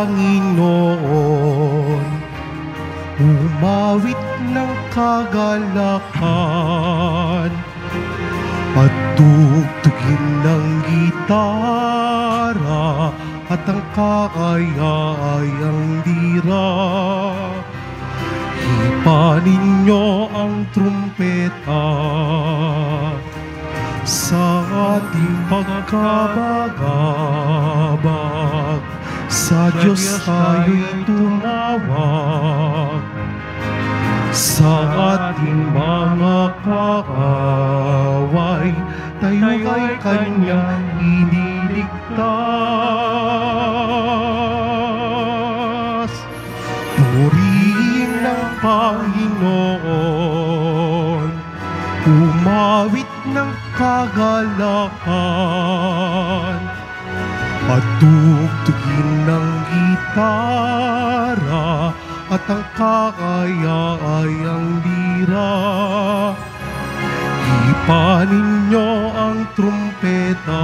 Panginoon, umawit ng kagalakan at tugtugin ng gitara at ang kaaya-ayang lira. Hipanin niyo ang trumpeta sa ating pagkabagabag. Sa Diyos tayo'y tumawag, sa ating mga kaaway, tayo ay Kanyang iniligtas. Purihin ng Panginoon, umawit ng kagalakan at tugtugin ng gitara at ang kaaya-ayang lira. Hipanin niyo ang trumpeta.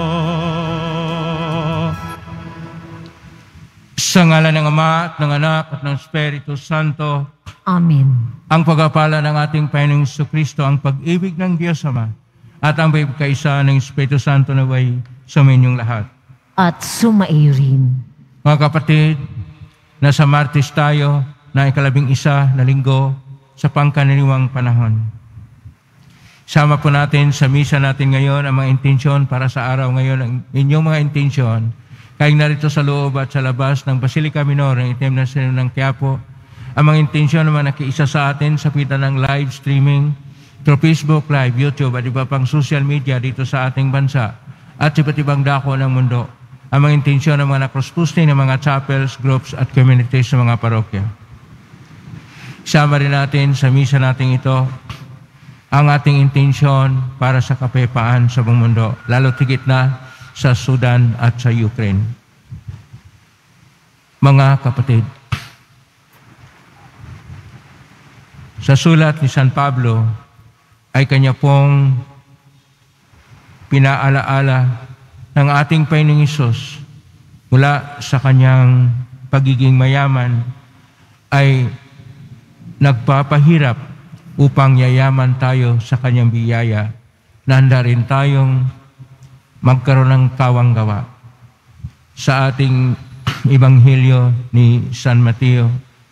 Sa ngalan ng Ama at ng Anak at ng Espiritu Santo. Amen. Ang pagpapala ng ating Panginoong Jesucristo, ang pag-ibig ng Diyos Ama, at ang pagkakaisa ng Espiritu Santo naway suminyong lahat. At sumaiyo rin. Mga kapatid, nasa Martes tayo na ika-11 na linggo sa pangkaraniwang panahon. Sama po natin sa misa natin ngayon ang mga intensyon para sa araw ngayon, ang inyong mga intensyon. Kaya narito sa loob at sa labas ng Basilica Minor ng Itim na Sino ng Quiapo, ang mga intensyon naman nakiisa sa atin sa pitan ng live streaming through Facebook Live, YouTube at iba pang social media dito sa ating bansa at iba't ibang dako ng mundo. Ang mga intensyon ng mga nakross-posting ng mga chapels, groups at communities ng mga parokya. Sama rin natin sa misa natin ito ang ating intensyon para sa kapayapaan sa buong mundo, lalo tigit na sa Sudan at sa Ukraine. Mga kapatid, sa sulat ni San Pablo ay kanya pong pinaalaala ng ating Panginoong Hesus mula sa kanyang pagiging mayaman ay nagpapahirap upang yayaman tayo sa kanyang biyaya na handa rin tayong magkaroon ng kawang-gawa. Sa ating Ebanghelyo ni San Mateo,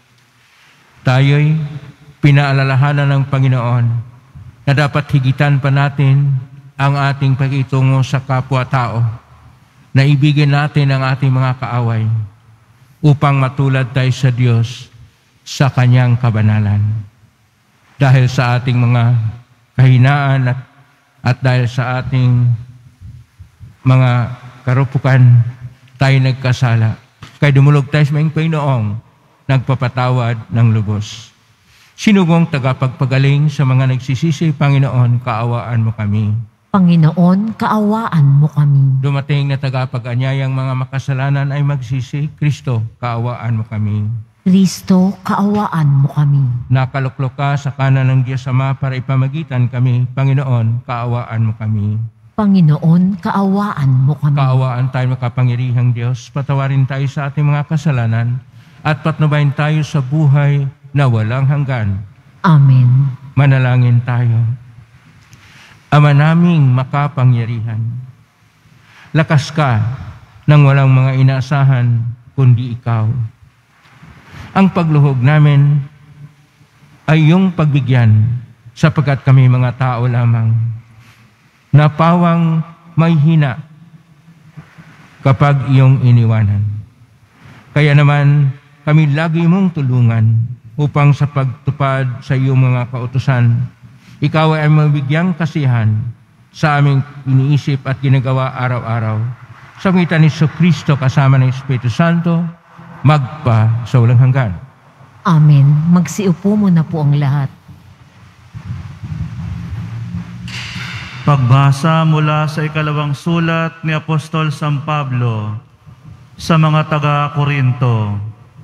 tayo'y pinaalalahanan ng Panginoon na dapat higitan pa natin ang ating pakitungo sa kapwa-tao, na ibigin natin ang ating mga kaaway upang matulad tayo sa Diyos sa Kanyang kabanalan. Dahil sa ating mga kahinaan at dahil sa ating mga karupukan, tayo nagkasala. Kaya dumulog tayo sa mga Panginoong nagpapatawad ng lubos. Sinugong tagapagpagaling sa mga nagsisisi, Panginoon, kaawaan mo kami. Panginoon, kaawaan mo kami. Dumating na tagapag-anyayang mga makasalanan ay magsisi, Kristo, kaawaan mo kami. Kristo, kaawaan mo kami. Nakaluklok ka sa kanan ng Diyos Ama para ipamagitan kami, Panginoon, kaawaan mo kami. Panginoon, kaawaan mo kami. Kaawaan tayo makapangyarihang Diyos, patawarin tayo sa ating mga kasalanan at patnubayan tayo sa buhay na walang hanggan. Amen. Manalangin tayo. Ama naming makapangyarihan, lakas ka nang walang mga inaasahan kundi ikaw. Ang pagluhog namin ay iyong pagbigyan sapagkat kami mga tao lamang na pawang may hina kapag iyong iniwanan. Kaya naman kami lagi mong tulungan upang sa pagtupad sa iyong mga kautusan, ikaw ay mabigyang kasiyahan sa aming iniisip at ginagawa araw-araw. Sa pamitan ni Jesucristo kasama ng Espiritu Santo, magpa sa walang hanggan. Amen. Magsiupo muna po ang lahat. Pagbasa mula sa ikalawang sulat ni Apostol San Pablo sa mga taga-Korinto.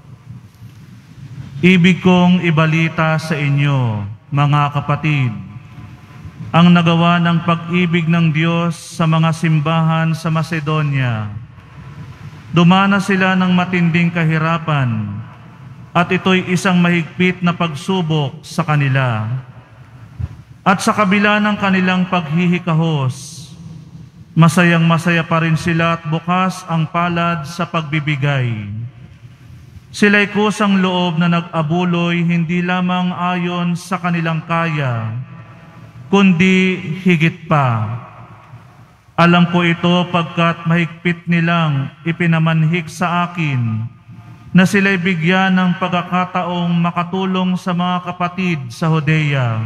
Ibig kong ibalita sa inyo, mga kapatid, ang nagawa ng pag-ibig ng Diyos sa mga simbahan sa Macedonia. Dumana sila ng matinding kahirapan, at ito'y isang mahigpit na pagsubok sa kanila. At sa kabila ng kanilang paghihikahos, masayang-masaya pa rin sila at bukas ang palad sa pagbibigay. Sila'y kusang loob na nag-abuloy hindi lamang ayon sa kanilang kaya, kundi higit pa. Alam ko ito pagkat mahigpit nilang ipinamanhik sa akin na sila'y bigyan ng pagkakataong makatulong sa mga kapatid sa Judea.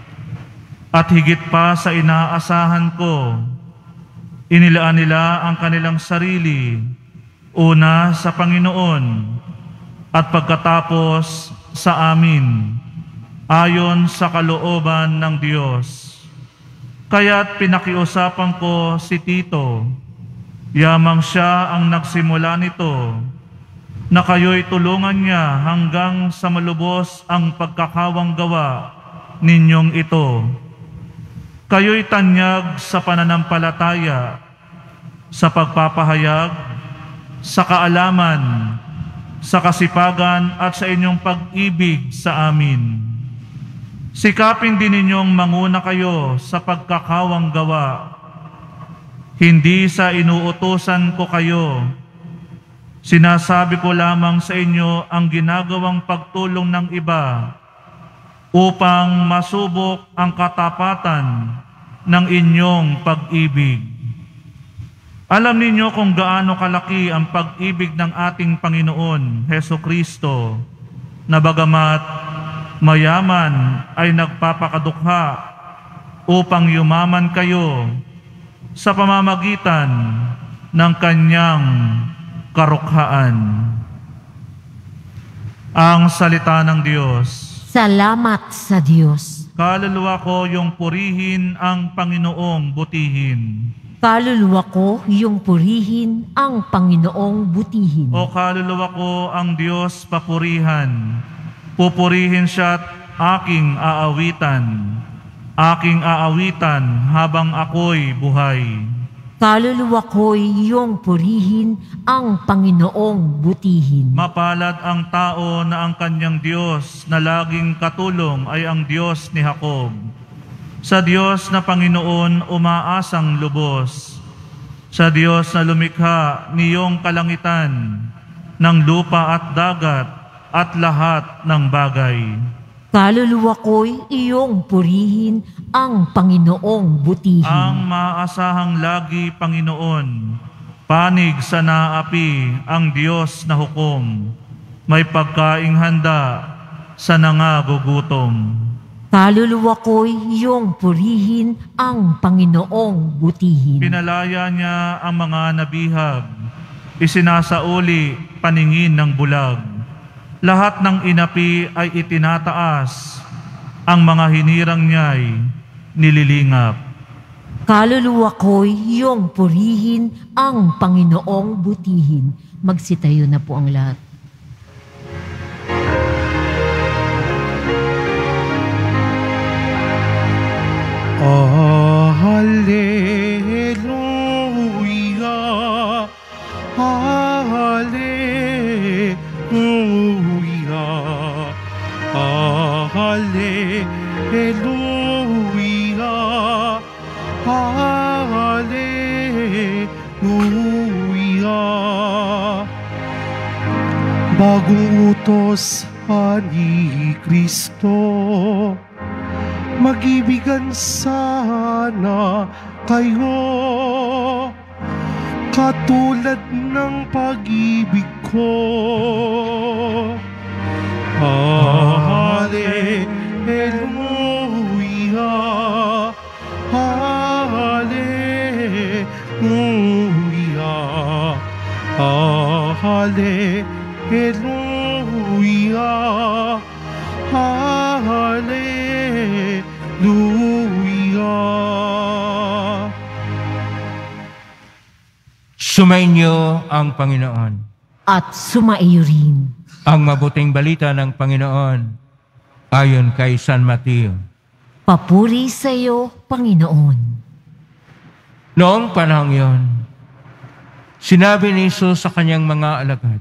At higit pa sa inaasahan ko, inilaan nila ang kanilang sarili, una sa Panginoon at pagkatapos sa amin, ayon sa kalooban ng Diyos. Kaya't pinakiusapan ko si Tito, yamang siya ang nagsimula nito, na kayo'y tulungan niya hanggang sa malubos ang pagkakawang gawa ninyong ito. Kayo'y tanyag sa pananampalataya, sa pagpapahayag, sa kaalaman, sa kasipagan at sa inyong pag-ibig sa amin. Sikapin din ninyong manguna kayo sa pagkakawang gawa. Hindi sa inuutusan ko kayo. Sinasabi ko lamang sa inyo ang ginagawang pagtulong ng iba upang masubok ang katapatan ng inyong pag-ibig. Alam ninyo kung gaano kalaki ang pag-ibig ng ating Panginoon, Hesukristo, na bagamat mayaman ay nagpapakadukha upang yumaman kayo sa pamamagitan ng kanyang karukhaan. Ang salita ng Diyos. Salamat sa Diyos. Kaluluwa ko yung purihin ang Panginoong butihin. Kaluluwa ko yung purihin ang Panginoong butihin. O kaluluwa ko ang Diyos papurihan. Pupurihin siya't aking aawitan. Aking aawitan habang ako'y buhay. Kaluluwa ko'y iyong purihin ang Panginoong butihin. Mapalad ang tao na ang kanyang Diyos na laging katulong ay ang Diyos ni Jacob. Sa Diyos na Panginoon umaasang lubos. Sa Diyos na lumikha niyong kalangitan, ng lupa at dagat, at lahat ng bagay. Kaluluwa ko'y iyong purihin ang Panginoong butihin. Ang maasahang lagi, Panginoon, panig sa naapi ang Diyos na hukom, may pagkaing handa sa nangagugutom. Kaluluwa ko'y iyong purihin ang Panginoong butihin. Pinalaya niya ang mga nabihag, isinasauli paningin ng bulag. Lahat ng inapi ay itinataas, ang mga hinirang niya'y nililingap. Kaluluwa ko'y iyong purihin ang Panginoong butihin. Magsitayo na po ang lahat. Hallelujah, Hallelujah, Hallelujah, Hallelujah. Bagong utos ni Kristo, mag-ibigan sana kayo katulad ng pag-ibig ko. Hallelujah, Hallelujah, Hallelujah, Hallelujah. Sumainyo ang Panginoon. At sumaiyo rin. Ang mabuting balita ng Panginoon ayon kay San Mateo. Papuri sa iyo, Panginoon. Noong panahong yon, Sinabi ni Jesus sa kanyang mga alagad,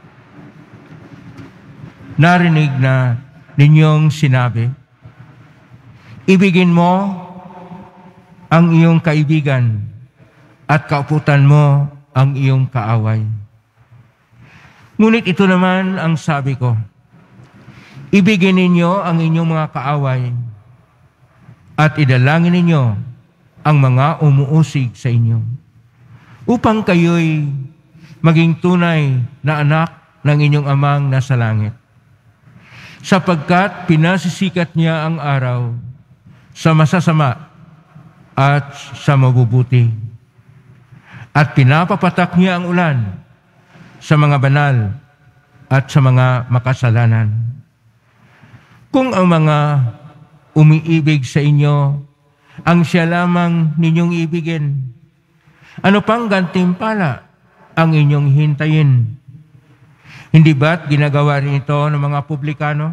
narinig na ninyong sinabi, ibigin mo ang iyong kaibigan at kauputan mo ang iyong kaaway. Ngunit ito naman ang sabi ko, ibigin ninyo ang inyong mga kaaway at idalangin ninyo ang mga umuusig sa inyo, upang kayo'y maging tunay na anak ng inyong amang nasa langit. Sapagkat pinasisikat niya ang araw sa masasama at sa mabubuti, at pinapapatak niya ang ulan sa mga banal at sa mga makasalanan. Kung ang mga umiibig sa inyo ang siya lamang ninyong ibigin, ano pang gantimpala ang inyong hintayin? Hindi ba't ginagawa rin ito ng mga publikano?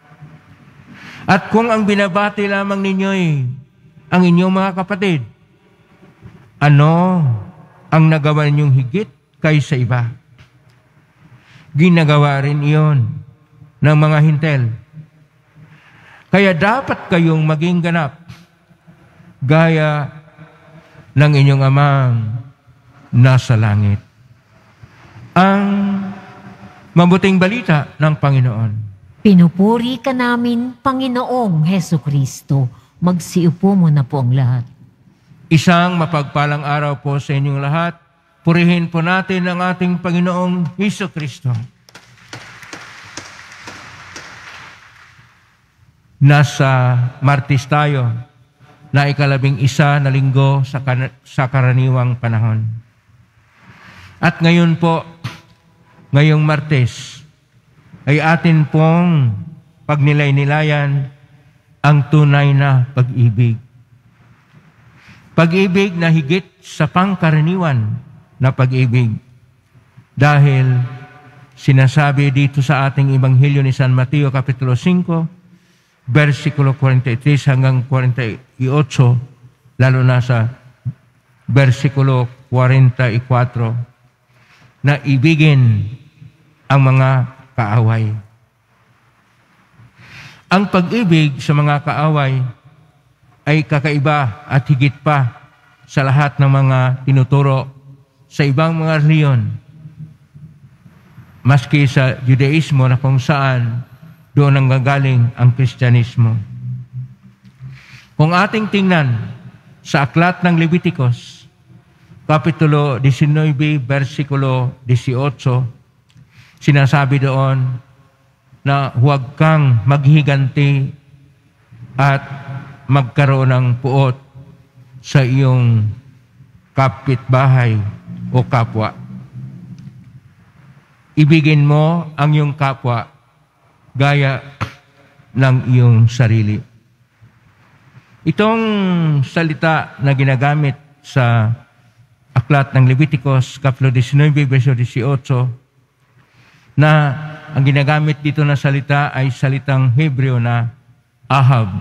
At kung ang binabati lamang ninyo'y ang inyong mga kapatid, ano ang nagawa ninyong higit kaysa iba? Ginagawa rin iyon ng mga hintel. Kaya dapat kayong maging ganap gaya ng inyong amang nasa langit. Ang mabuting balita ng Panginoon. Pinupuri ka namin, Panginoong Hesukristo. Magsiupo mo na po ang lahat. Isang mapagpalang araw po sa inyong lahat. Purihin po natin ang ating Panginoong Hesukristo. Nasa Martes tayo, na 11 na linggo sa karaniwang panahon. At ngayon po, ngayong Martes, ay atin pong pagnilay-nilayan ang tunay na pag-ibig. Pag-ibig na higit sa pangkaraniwan na pag-ibig. Dahil sinasabi dito sa ating Ebanghelyo ni San Mateo, Kapitulo 5, versikulo 43 hanggang 48, lalo na sa versikulo 44, na ibigin ang mga kaaway. Ang pag-ibig sa mga kaaway ay kakaiba at higit pa sa lahat ng mga tinuturo sa ibang mga reliyon, maski sa Judaismo na kung saan doon ang gagaling ang Kristyanismo. Kung ating tingnan sa aklat ng Leviticus, Kapitulo 19, versikulo 18, sinasabi doon na huwag kang maghiganti at magkaroon ng puot sa iyong kapitbahay o kapwa. Ibigin mo ang iyong kapwa gaya ng iyong sarili. Itong salita na ginagamit sa aklat ng Leviticus, Kapitulo 19, verso 18, na ang ginagamit dito na salita ay salitang Hebreo na ahab.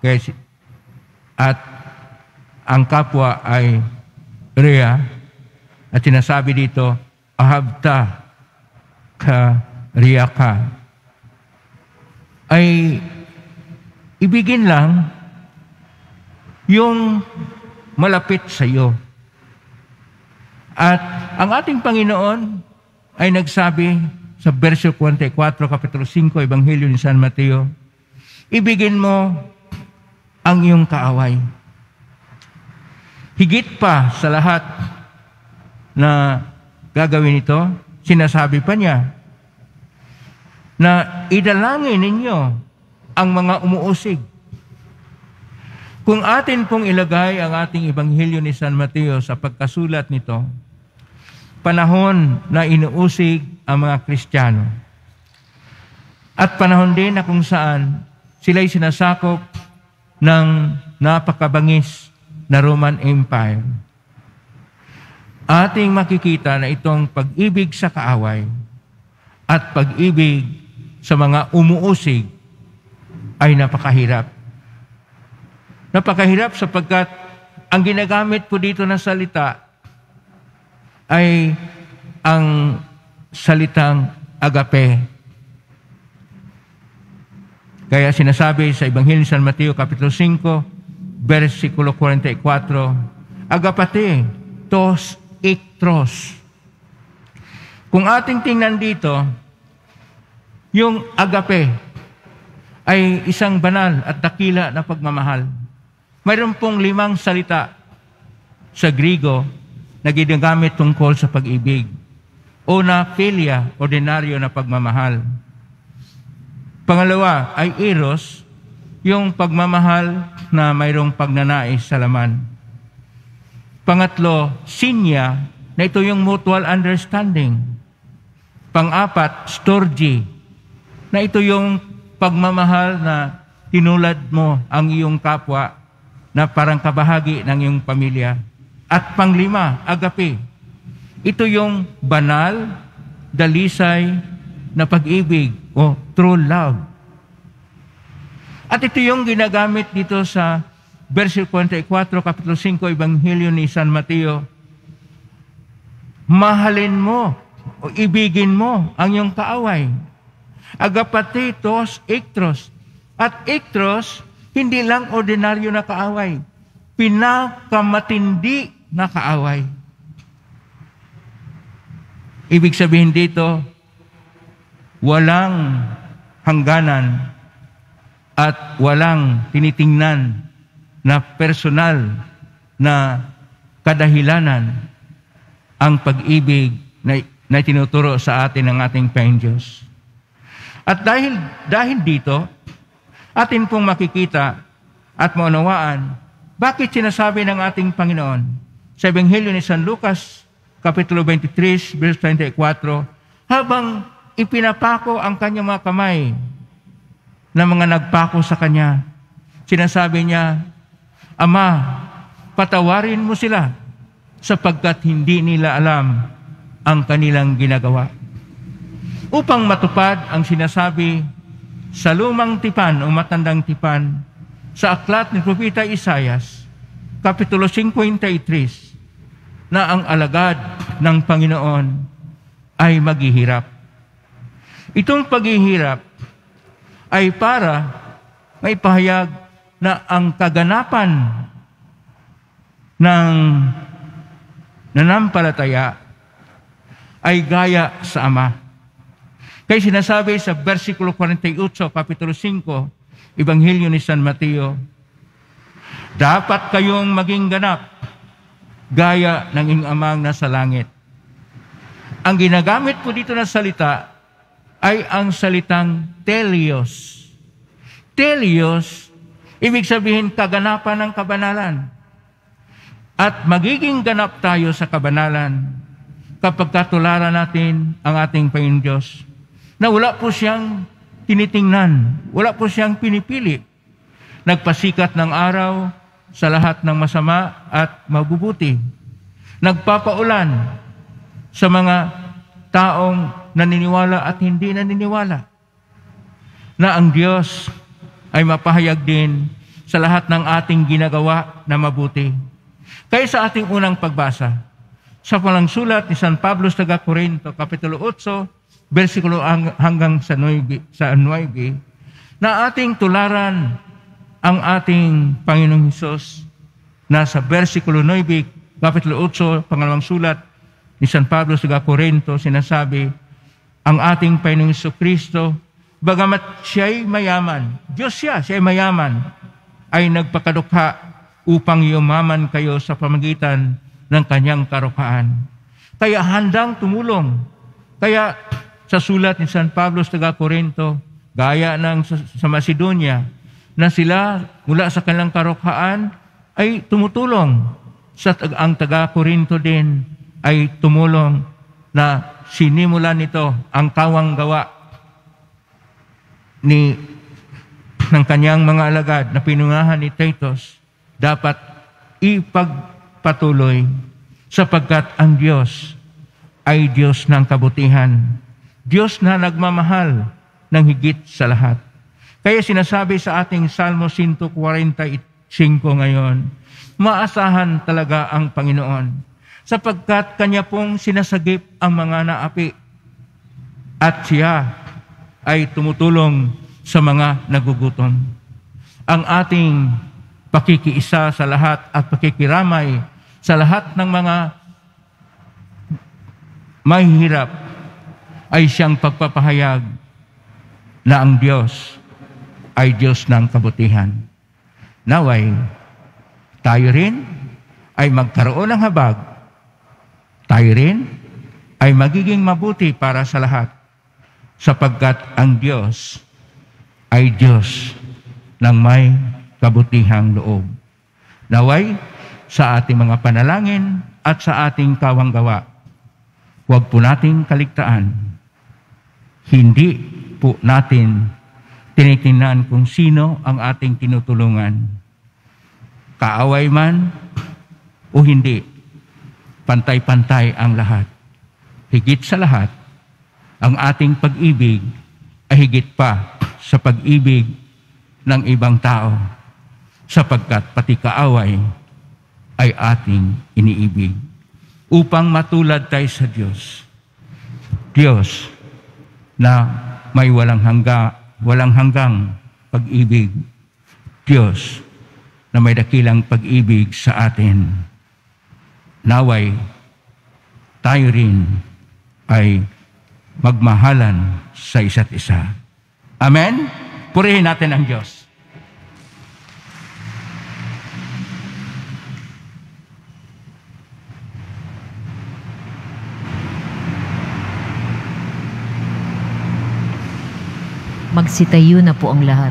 At ang kapwa ay rea. At sinasabi dito, ahabta ka rea ka. Ay ibigin lang yung malapit sa iyo. At ang ating Panginoon ay nagsabi sa verso 44, Kapitulo 5, Ebanghelyo ni San Mateo, ibigin mo ang iyong kaaway. Higit pa sa lahat na gagawin ito, sinasabi pa niya, na idalangin ninyo ang mga umuusig. Kung atin pong ilagay ang ating Ebanghelyo ni San Mateo sa pagkasulat nito, panahon na inuusig ang mga Kristiyano. At panahon din na kung saan sila'y sinasakop ng napakabangis na Roman Empire. Ating makikita na itong pag-ibig sa kaaway at pag-ibig sa mga umuusig ay napakahirap. Napakahirap sapagkat ang ginagamit po dito na salita ay ang salitang agape. Kaya sinasabi sa Ebanghelyo ni San Mateo, Kapitulo 5, versikulo 44, agapate, tos iktros. Kung ating tingnan dito, yung agape ay isang banal at dakila na pagmamahal. Mayroon pong 5 salita sa Griego na ginagamit tungkol sa pag-ibig. Una, philia, ordinaryo na pagmamahal. Pangalawa ay eros, yung pagmamahal na mayroong pagnanais sa laman. Pangatlo, sinya, na ito yung mutual understanding. Pang-apat, storge, na ito yung pagmamahal na tinulad mo ang iyong kapwa na parang kabahagi ng iyong pamilya. At pang-5, agape. Ito yung banal, dalisay na pag-ibig o true love. At ito yung ginagamit dito sa versikulo 44, Kapitulo 5, Ebanghelyo ni San Mateo. Mahalin mo o ibigin mo ang iyong kaaway. Agapati, tos, iktros. At iktros, hindi lang ordinaryo na kaaway. Pinakamatindi na kaaway. Ibig sabihin dito, walang hangganan at walang tinitingnan na personal na kadahilanan ang pag-ibig na tinuturo sa atin ng ating Panginoong Diyos. At dahil dito, atin pong makikita at maunawaan bakit sinasabi ng ating Panginoon sa Ebanghelyo ni San Lucas, Kapitulo 23, verse 24, habang ipinapako ang kanyang mga kamay na mga nagpako sa kanya, sinasabi niya, Ama, patawarin mo sila sapagkat hindi nila alam ang kanilang ginagawa. Upang matupad ang sinasabi sa lumang tipan o matandang tipan sa aklat ni Propeta Isaias, Kapitulo 53, na ang alagad ng Panginoon ay maghihirap. Itong paghihirap ay para maipahayag na ang kaganapan ng nanampalataya ay gaya sa Ama. Kaya sinasabi sa versikulo 48, Kapitulo 5, Ebanghelyo ni San Mateo, dapat kayong maging ganap gaya ng inyong Amang nasa langit. Ang ginagamit po dito na salita ay ang salitang teleos. Teleos, ibig sabihin kaganapan ng kabanalan. At magiging ganap tayo sa kabanalan kapag katularan natin ang ating Panginoong Diyos na wala po siyang tinitingnan, wala po siyang pinipili. Nagpasikat ng araw sa lahat ng masama at mabubuti. Nagpapaulan sa mga taong naniniwala at hindi naniniwala. Na ang Diyos ay mapahayag din sa lahat ng ating ginagawa na mabuti. Kaya sa ating unang pagbasa, sa palang sulat ni San Pablo sa Corinto, Kapitulo 8, versikulo hanggang sa 9, na ating tularan ang ating Panginoong Hesus na sa versikulo 9, Kapitulo 8, pangalawang sulat ni San Pablo sa Corinto, sinasabi, ang ating Panginoong Jesucristo, bagamat siya'y mayaman, Diyos siya, siya'y mayaman, ay nagpakadukha upang yumaman kayo sa pamagitan ng kanyang karukhaan. Kaya handang tumulong. Kaya sa sulat ni San Pablo sa Corinto, gaya ng sa Macedonia, na sila mula sa kanilang karukhaan ay tumutulong. Ang taga-Corinto din ay tumulong na sinimulan nito ang kawang gawa ng kanyang mga alagad na pinungahan ni Titus dapat ipagpatuloy sapagkat ang Diyos ay Diyos ng kabutihan. Diyos na nagmamahal ng higit sa lahat. Kaya sinasabi sa ating Salmo 145 ngayon, maasahan talaga ang Panginoon. sapagkat kanya pong sinasagip ang mga naapi at siya ay tumutulong sa mga nagugutom. Ang ating pakikiisa sa lahat at pakikiramay sa lahat ng mga mahihirap ay siyang pagpapahayag na ang Diyos ay Diyos ng kabutihan. Naway, tayo rin ay magkaroon ng habag. Tayo rin ay magiging mabuti para sa lahat sapagkat ang Diyos ay Diyos ng may kabutihang loob. Naway, sa ating mga panalangin at sa ating kawanggawa, huwag po nating kaligtaan. Hindi po natin tinitingnan kung sino ang ating tinutulungan. Kaaway man o hindi, pantay-pantay ang lahat. Higit sa lahat, ang ating pag-ibig ay higit pa sa pag-ibig ng ibang tao, sapagkat pati kaaway ay ating iniibig. Upang matulad tayo sa Diyos. Diyos na may walang hanggang pag-ibig. Diyos na may dakilang pag-ibig sa atin. Naway, tayo rin ay magmahalan sa isa't isa. Amen? Purihin natin ang Diyos. Magsitayo na po ang lahat.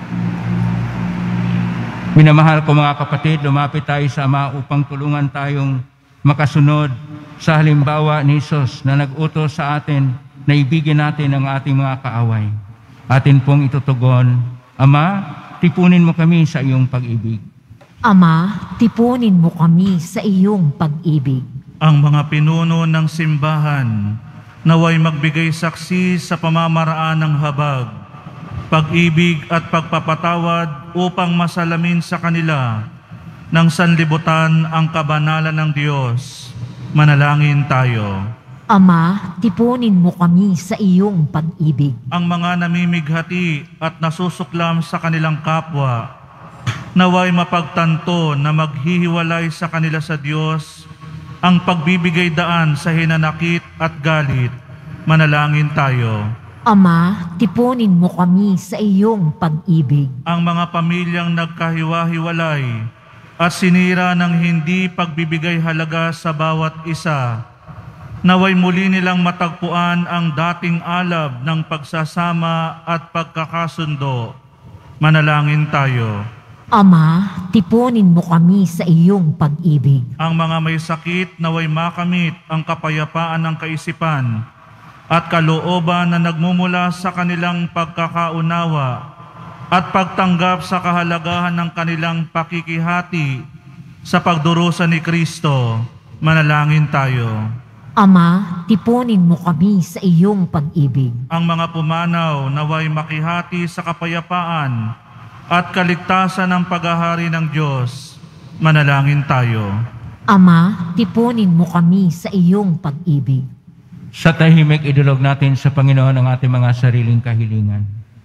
Minamahal ko mga kapatid, lumapit tayo sa Ama upang tulungan tayong makasunod sa halimbawa ni Jesus na nag-utos sa atin na ibigin natin ang ating mga kaaway. Atin pong itutugon, Ama, tipunin mo kami sa iyong pag-ibig. Ama, tipunin mo kami sa iyong pag-ibig. Ang mga pinuno ng simbahan naway magbigay saksi sa pamamaraan ng habag, pag-ibig at pagpapatawad upang masalamin sa kanila ng sanlibutan ang kabanalan ng Diyos. Manalangin tayo. Ama, tipunin mo kami sa iyong pag-ibig. Ang mga namimighati at nasusuklam sa kanilang kapwa, naway mapagtanto na maghihiwalay sa kanila sa Diyos ang pagbibigay daan sa hinanakit at galit. Manalangin tayo. Ama, tipunin mo kami sa iyong pag-ibig. Ang mga pamilyang nagkahiwa-hiwalay at sinira ng hindi pagbibigay halaga sa bawat isa, naway muli nilang matagpuan ang dating alab ng pagsasama at pagkakasundo. Manalangin tayo. Ama, tipunin mo kami sa iyong pag-ibig. Ang mga may sakit naway makamit ang kapayapaan ng kaisipan at kalooban na nagmumula sa kanilang pagkakaunawa at pagtanggap sa kahalagahan ng kanilang pakikihati sa pagdurusa ni Kristo. Manalangin tayo. Ama, tipunin mo kami sa iyong pag-ibig. Ang mga pumanaw naway makihati sa kapayapaan at kaligtasan ng paghahari ng Diyos. Manalangin tayo. Ama, tipunin mo kami sa iyong pag-ibig. Sa tahimik, idulog natin sa Panginoon ang ating mga sariling kahilingan.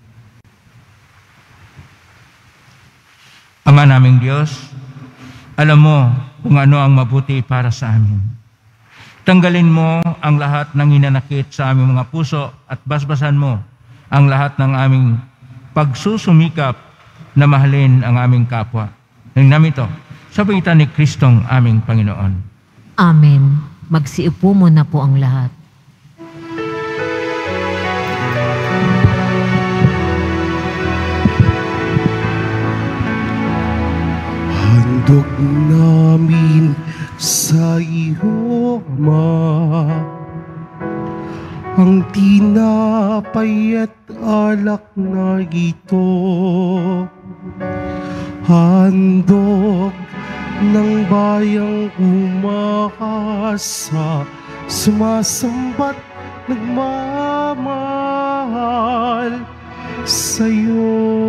Ama naming Diyos, alam mo kung ano ang mabuti para sa amin. Tanggalin mo ang lahat ng hinanakit sa aming mga puso at basbasan mo ang lahat ng aming pagsusumikap na mahalin ang aming kapwa. Nang namin ito, sa pangitan ni Kristong aming Panginoon. Amen. Magsiupo mo na po ang lahat. Handog namin sa iyo, Ama, ang tinapay at alak na ito. Handog ng bayang umaasa, sumasamba't nagmamahal sa'yo.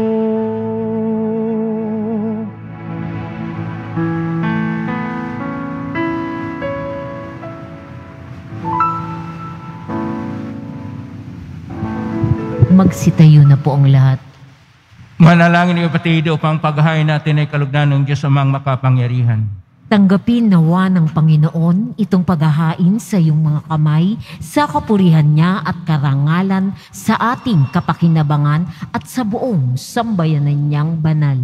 Magsitayo na po ang lahat. Manalangin niyo kapatid upang paghahain natin ay kalugdan ng Diyos amang makapangyarihan. Tanggapin nawa ng Panginoon itong paghahain sa iyong mga kamay sa kapurihan niya at karangalan sa ating kapakinabangan at sa buong sambayanan niyang banal.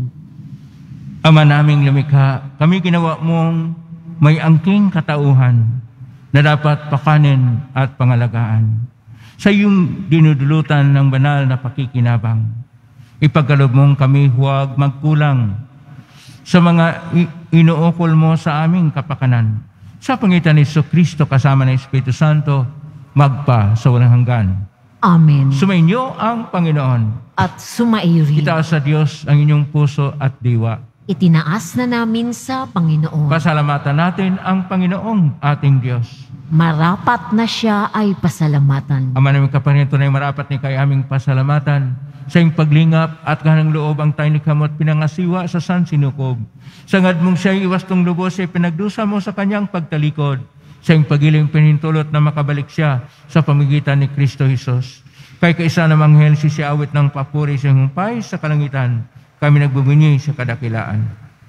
Ama naming lumikha, kami ginawa mong may angking katauhan na dapat pakanin at pangalagaan. Sa iyong dinudulutan ng banal na pakikinabang, ipagkaloob mong kami huwag magkulang sa mga inuukol mo sa aming kapakanan. Sa pangitan ni Jesucristo kasama ng Espiritu Santo, magpa sa walang hanggan. Amen. Sumainyo ang Panginoon. At sumaiyo rin. Itaas sa Diyos ang inyong puso at diwa. Itinaas na namin sa Panginoon. Pasalamatan natin ang Panginoong ating Diyos. Marapat na siya ay pasalamatan. Ama namin kapanginoon, tunay marapat ni kay aming pasalamatan sa iyong paglingap at ganang loob ang tayo ni kamot pinangasiwa sa San Sinukob. Sangad mong siya'y iwastong lubos ay pinagdusa mo sa kanyang pagtalikod. Sa iyong pagiling pinintulot na makabalik siya sa pamigitan ni Kristo Jesus. Kay kaisa ng anghel si awit ng papuri sa iyong humpay sa kalangitan. Kami nagbubunyi sa kadakilaan.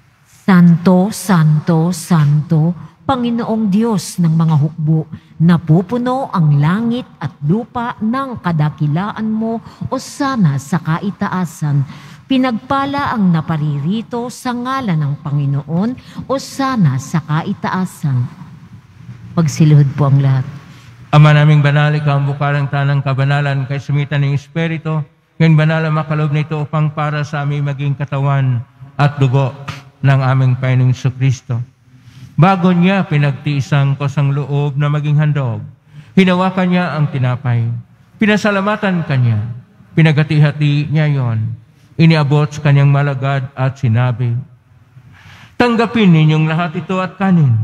Santo, Santo, Santo, Panginoong Diyos ng mga hukbo, napupuno ang langit at lupa ng kadakilaan mo o sana sa kaitaasan. Pinagpala ang naparirito sa ngalan ng Panginoon o sana sa kaitaasan. Pagsiluhod po ang lahat. Ama naming banal, ikaw ang bukal ng tanang kabanalan kay sumitan ng Espiritu. Ngayon banal ang makaloob na ito upang para sa aming maging katawan at dugo ng aming Panginoong Jesucristo. Bago niya pinagtiisang kosang loob na maging handog, hinawakan niya ang tinapay. Pinasalamatan kanya. Pinagati-hati niya yon. Iniabot sa kanyang malagad at sinabi, tanggapin ninyong lahat ito at kanin.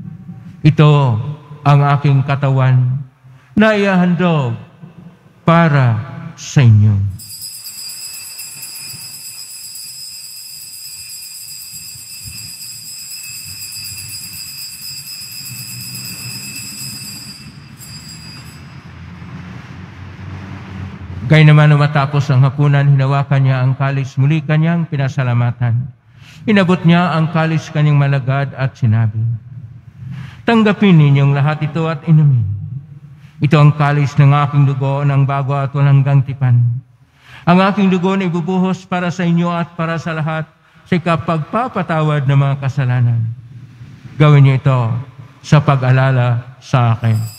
Ito ang aking katawan na iahandog para sa inyo. Gaya naman matapos ang hapunan, hinawakan niya ang kalis, muli kanyang pinasalamatan. Inabot niya ang kalis kanyang malagad at sinabi, tanggapin ninyong lahat ito at inumin. Ito ang kalis ng aking dugo ng bago at walang hanggang tipan. Ang aking dugo na ibubuhos para sa inyo at para sa lahat sa ikapagpapatawad ng mga kasalanan. Gawin niyo ito sa pag-alala sa akin.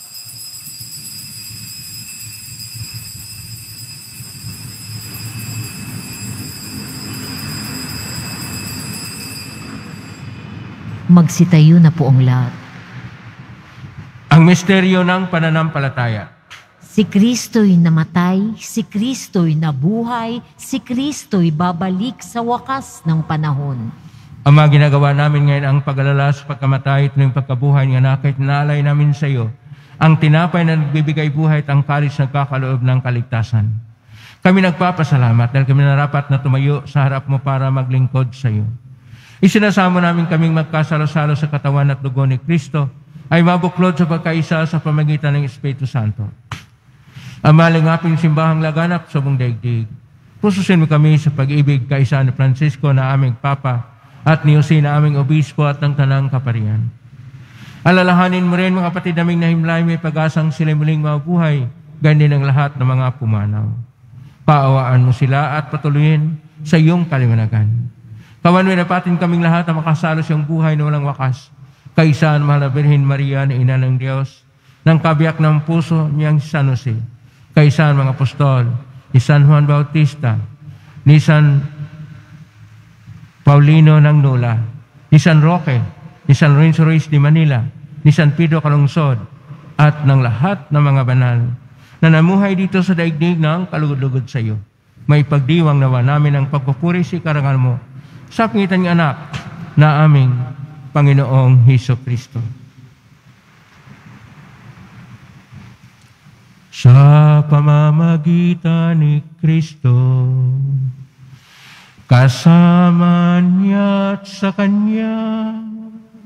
Magsitayo na po ang lahat. Ang misteryo ng pananampalataya. Si Kristo'y namatay, si Kristo'y nabuhay, si Kristo'y babalik sa wakas ng panahon. Ama, ginagawa namin ngayon ang pag-alala sa pagkamatay at ng pagkabuhay ng anak at naalay namin sa iyo ang tinapay na nagbibigay buhay at ang kalis na nagkakaloob ng kaligtasan. Kami nagpapasalamat dahil kami narapat na tumayo sa harap mo para maglingkod sa iyo. Isinasamo namin kaming magkasalo-salo sa katawan at dugo ni Kristo ay mabuklod sa pagkaisa sa pamagitan ng Espiritu Santo. Amaling aping simbahang laganap sa buong daigdig. Pususin mo kami sa pag-ibig kaisa ni Francisco na aming Papa at ni Jose na aming Obispo at ng Tanang Kaparian. Alalahanin mo rin mga kapatid naming nahimlay may pag-asang sila muling mabuhay, ganyan ang lahat ng mga pumanaw. Paawaan mo sila at patuloyin sa iyong kaliwanagan. Kawan napatin kaming lahat na makasalo siyang buhay na walang wakas. Kaisa ng Mahal na Birhen Maria na Ina ng Diyos, ng kabiyak ng puso niyang si San Jose. Kaisa ng mga apostol, ni San Juan Bautista, ni San Paulino ng Nula, ni San Roque, ni San Lorenzo Ruiz de Manila, ni San Pedro Calungsod, at ng lahat ng mga banal na namuhay dito sa daigdig ng kalugod-lugod sa iyo. May pagdiwang nawa namin ang pagpupuri sa karangal mo sa pangitan ng anak na aming Panginoong Hesukristo. Sa pamamagitan ni Kristo, kasama niya at sa Kanya,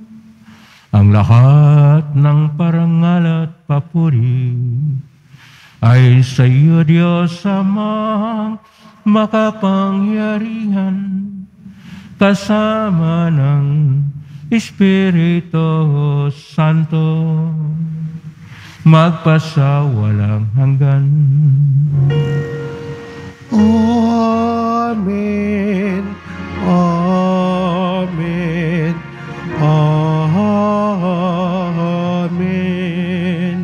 ang lahat ng parangal at papuri ay sa iyo, Diyos Amang makapangyarihan, kasama ng Espiritu Santo, magpasawalang hanggan. Amen. Amen. Amen.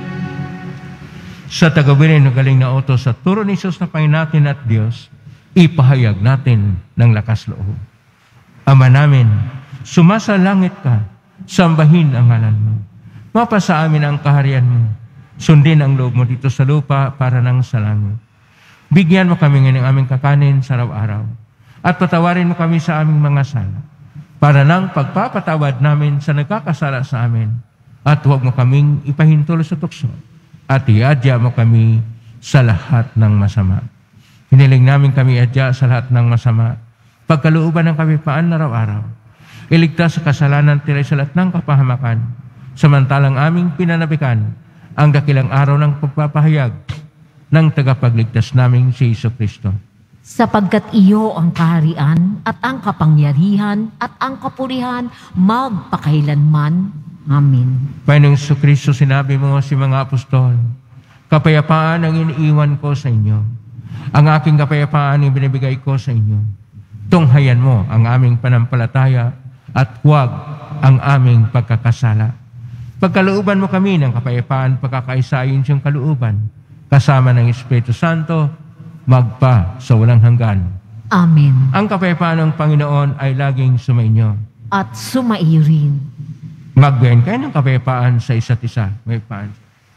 Sa tagawin ng galing na utos sa turo ni Jesus na Panginoon natin at Diyos, ipahayag natin ng lakas loob. Ama namin, sumasalangit ka, sambahin ang ngalan mo. Mapasa amin ang kaharian mo. Sundin ang loob mo dito sa lupa para nang sa langit. Bigyan mo kami ng aming kakanin sa araw-araw. At patawarin mo kami sa aming mga sala, para nang pagpapatawad namin sa nagkakasala sa amin. At huwag mo kaming ipahintulot sa tukso. At iadya mo kami sa lahat ng masama. Hiniling namin kami iadya sa lahat ng masama. Pagkalooban ng kapayapaan na araw-araw. Iligtas sa kasalanan tiray sa lahat ng kapahamakan. Samantalang aming pinanabikan ang dakilang araw ng pagpapahayag ng tagapagligtas naming si Jesucristo. Sapagkat iyo ang kaharian at ang kapangyarihan at ang kapurihan magpakailanman. Amen. Panginoong Jesucristo, sinabi mo si mga apostol, kapayapaan ang iniiwan ko sa inyo. Ang aking kapayapaan ang binibigay ko sa inyo. Tunghayan mo ang aming panampalataya at huwag ang aming pagkakasala. Pagkalooban mo kami ng kapayapaan, pagkakaisayin siyang kalooban, kasama ng Espiritu Santo, magpa sa walang hanggan. Amen. Ang kapayapaan ng Panginoon ay laging sumainyo. At sumaiyo rin. Magbiyahin kayo ng kapayapaan sa isa't isa. Kapayapaan.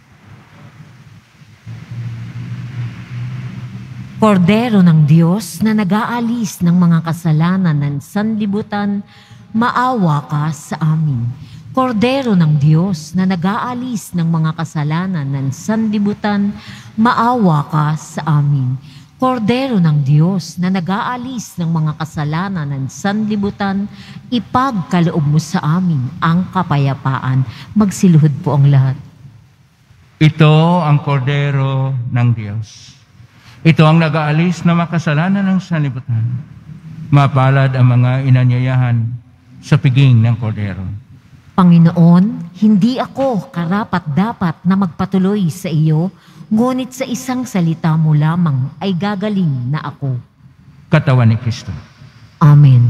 Kordero ng Diyos na nag-aalis ng mga kasalanan ng sanlibutan, maawa ka sa amin. Kordero ng Diyos na nag-aalis ng mga kasalanan ng sanlibutan, maawa ka sa amin. Kordero ng Diyos na nag-aalis ng mga kasalanan ng sanlibutan, ipagkaloob mo sa amin ang kapayapaan. Magsiluhod po ang lahat. Ito ang kordero ng Diyos. Ito ang nag-aalis ng mga kasalanan ng sanlibutan. Mapalad ang mga inanyayahan sa piging ng kordero. Panginoon, hindi ako karapat-dapat na magpatuloy sa iyo, ngunit sa isang salita mo lamang ay gagaling na ako. Katawan ni Kristo. Amen.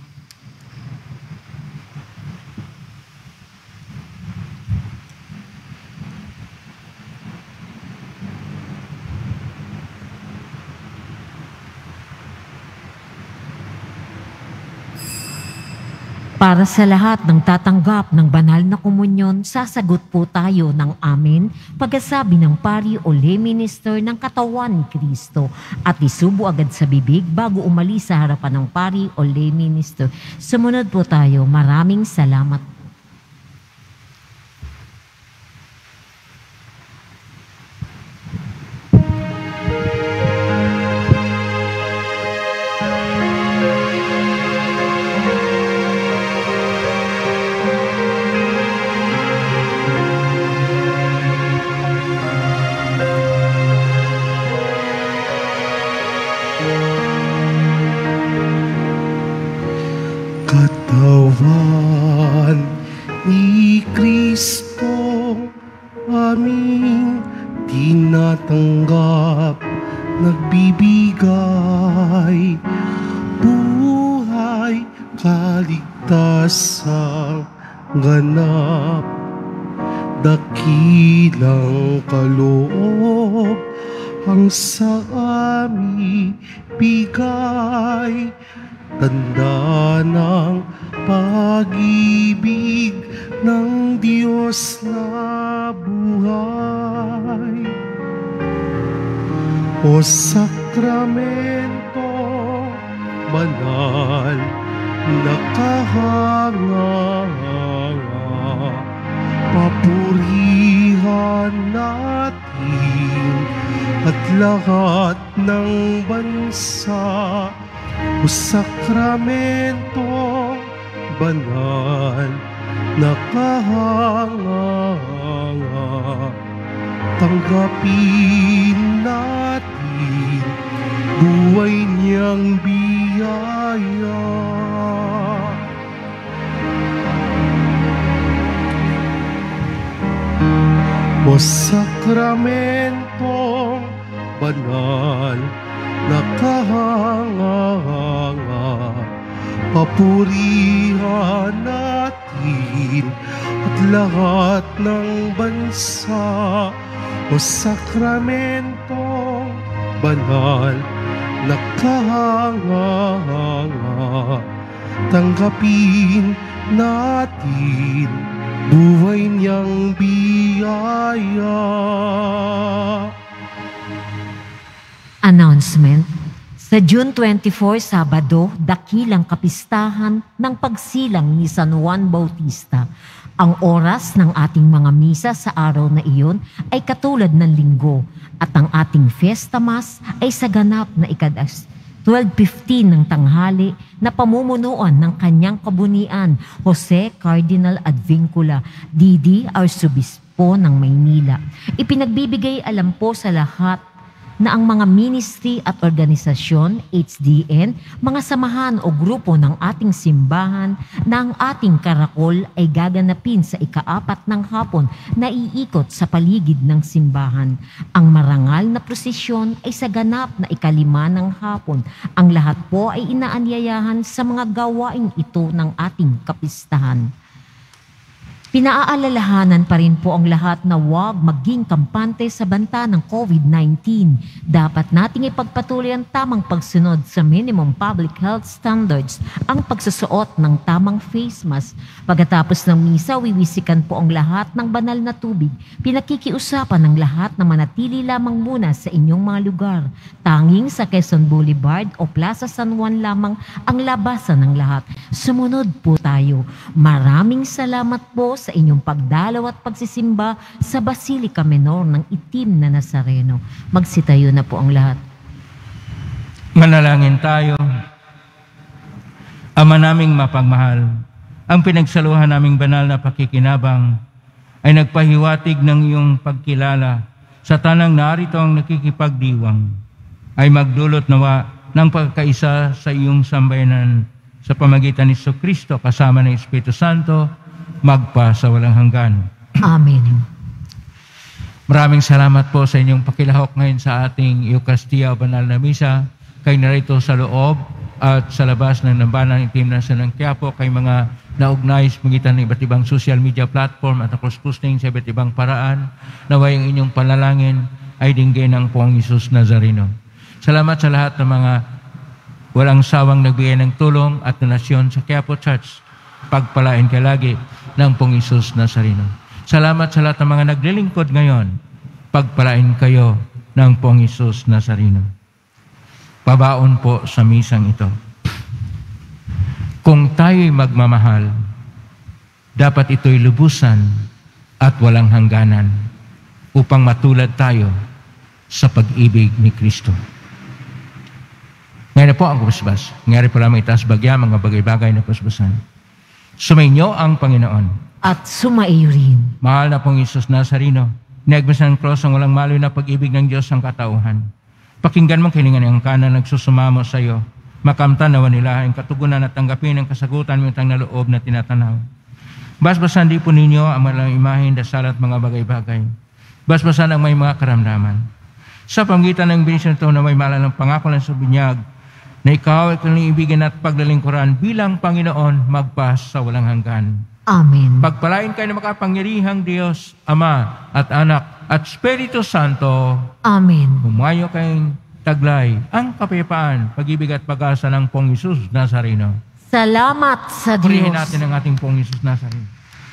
Para sa lahat ng tatanggap ng banal na komunyon, sasagot po tayo ng amen pagkasabi ng pari o lay minister ng katawan ni Kristo at isubo agad sa bibig bago umalis sa harapan ng pari o lay minister. Sumunod po tayo. Maraming salamat. Katawan ni Kristo aming tinatanggap, nagbibigay buhay, kaligtasang ganap, dakilang kaloob ang sa amin bigay, tanda ng pag-ibig ng Diyos na buhay. O sakramento banal na kahanga-hanga, papurihan natin at lahat ng bansa. O sakramento banal na kahanga-hanga, tanggapin natin buhay niyang biyaya. O sakramentong banal na kahanga-hanga, papurihan natin at lahat ng bansa. O sakramentong banal na kahanga-hanga, tanggapin natin buhay niyang biyaya. Announcement. Sa June 24, Sabado, dakilang kapistahan ng pagsilang ni San Juan Bautista. Ang oras ng ating mga misa sa araw na iyon ay katulad ng linggo at ang ating Fiesta Mass ay sa ganap na 12:15 ng tanghali na pamumunuan ng kanyang kabunian, Jose Cardinal Advincula, D.D. Arsobispo ng Maynila. Ipinagbibigay alam po sa lahat na ang mga ministry at organisasyon, HDN, mga samahan o grupo ng ating simbahan na ang ating karakol ay gaganapin sa 4 ng hapon na iikot sa paligid ng simbahan. Ang marangal na prosesyon ay sa ganap na 5 ng hapon. Ang lahat po ay inaanyayahan sa mga gawaing ito ng ating kapistahan. Pinaaalalahanan pa rin po ang lahat na huwag maging kampante sa banta ng COVID-19. Dapat nating ipagpatuloy ang tamang pagsunod sa minimum public health standards, ang pagsusuot ng tamang face mask. Pagkatapos ng misa, wiwisikan po ang lahat ng banal na tubig. Pinakikiusapan ng lahat na manatili lamang muna sa inyong mga lugar. Tanging sa Quezon Boulevard o Plaza San Juan lamang ang labasan ng lahat. Sumunod po tayo. Maraming salamat po sa inyong pagdalaw at pagsisimba sa Basilica Menor ng Itim na Nazareno. Magsitayo na po ang lahat. Manalangin tayo. Ama naming mapagmahal, ang pinagsaluhan naming banal na pakikinabang ay nagpahiwatig ng iyong pagkilala sa tanang narito ang nakikipagdiwang, ay magdulot nawa ng pagkaisa sa iyong sambayanan sa pamagitan ni Jesucristo kasama ng Espiritu Santo, magpa sa walang hanggan. Amen. Maraming salamat po sa inyong pakilahok ngayon sa ating Eucharistia o Banal na Misa, kay narito sa loob at sa labas ng Nambanan Itim na San Quiapo, kay mga naugnay sa pagitan ng iba't ibang social media platform at cross-posting sa iba't ibang paraan, naway ang inyong panalangin ay dinggin ng Poong Isus Nazareno. Salamat sa lahat ng mga walang sawang nagbigay ng tulong at donasyon sa Quiapo Church. Pagpalain kayo lagi ng Poong Isus Nazareno. Salamat sa lahat ng mga naglilingkod ngayon. Pagpalain kayo ng Poong Isus Nazareno. Pabaon po sa misang ito. Kung tayo'y magmamahal, dapat ito'y lubusan at walang hangganan upang matulad tayo sa pag-ibig ni Kristo. Ngayon na po ang kusbas. Ngayon po lamang itaas bagya mga bagay-bagay na kusbasan. Sumainyo ang Panginoon. At sumaiyo rin. Mahal na Poong Isus Nazareno, nagbasan ng cross ang walang maloy na pag-ibig ng Diyos ang katauhan. Pakinggan mong kilingan ang kanan nagsusumamo sa iyo. Makamtan nawa nila ang katugunan at tanggapin ang kasagutan mo itang naloob na tinatanaw. Basbasan di po ninyo ang malang imahin, dasal at mga bagay-bagay. Basbasan ang may mga karamdaman. Sa pamagitan ng binisyon ito na may malalang pangako lang sa binyag, na ikaw ay kanilang ibigin at paglalingkuran bilang Panginoon magpas sa walang hanggan. Amen. Pagpalain kayo ng makapangyarihang Diyos, Ama at Anak at Espiritu Santo. Amen. Humayo kayong taglay ang kapayapaan, pag-ibig at pag-asa ng Poong Isus Nazareno. Salamat sa Diyos. Purihin natin ang ating Poong Isus Nazareno.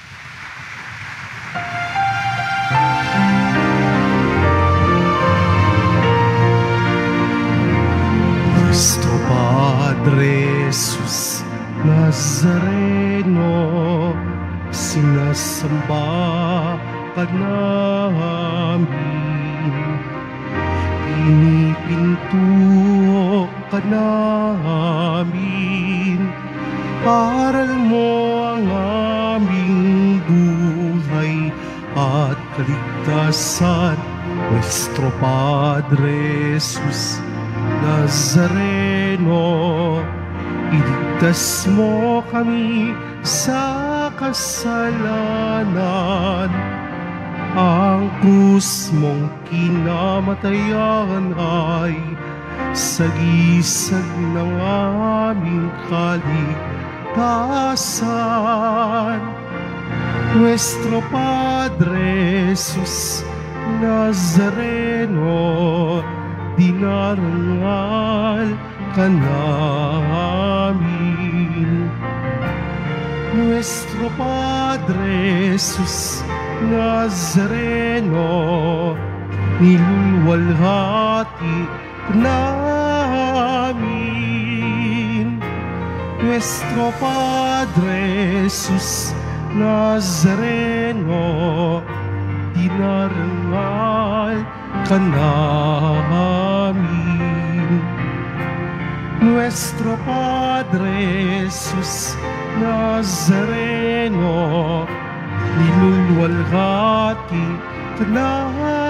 Cristo Padre Jesus Nazareno, sinasamba ka namin, pinipinto ka namin, aral mo ang aming buhay at kaligtasan. Nuestro Padre Jesus Nazareno, iligtas mo kami sa kasalanan. Ang krus mong kinamatayan ay sagisag ng aming kaligtasan. Nuestro Padre Jesus Nazareno, dinarangal ka namin. Nuestro Padre Jesus Nazareno, nilulwalhati ka namin. Nuestro Padre Jesus Nazareno, dinarangal ka namin. Nuestro Padre Jesus Nazareno, nilulwalhati ka namin.